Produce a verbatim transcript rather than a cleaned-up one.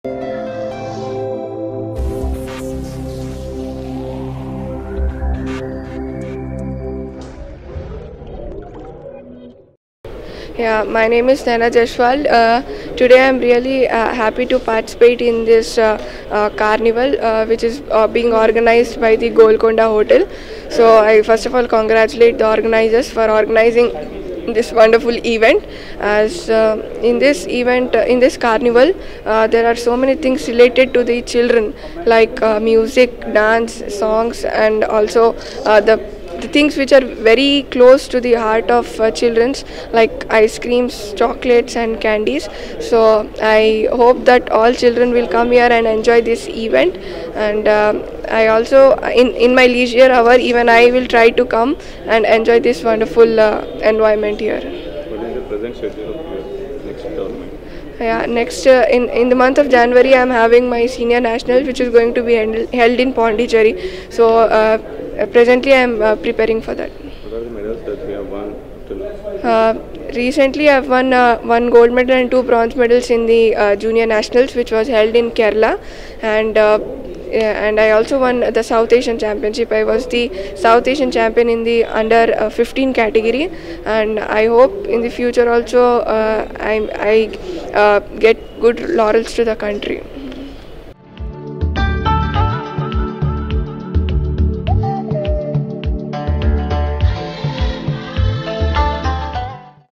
Yeah, my name is Naina Jaiswal. Uh, today I am really uh, happy to participate in this uh, uh, carnival, uh, which is uh, being organized by the Golconda Hotel. So I first of all congratulate the organizers for organizing this wonderful event. As uh, in this event, uh, in this carnival, uh, there are so many things related to the children, like uh, music, dance, songs, and also uh, the the things which are very close to the heart of uh, children's, like ice creams, chocolates and candies. So I hope that all children will come here and enjoy this event. And uh, I also, in, in my leisure hour, even I will try to come and enjoy this wonderful uh, environment here. What is the present schedule of your next tournament? Yeah, next uh, in in the month of January, I am having my senior national, which is going to be held, held in Pondicherry. So uh, presently, I am uh, preparing for that. What are the medals that we have won till now? Uh, recently, I have won uh, one gold medal and two bronze medals in the uh, junior nationals, which was held in Kerala, and. Uh, Yeah, and I also won the South Asian Championship. I was the South Asian champion in the under uh, fifteen category, and I hope in the future also uh, I, I uh, get good laurels to the country.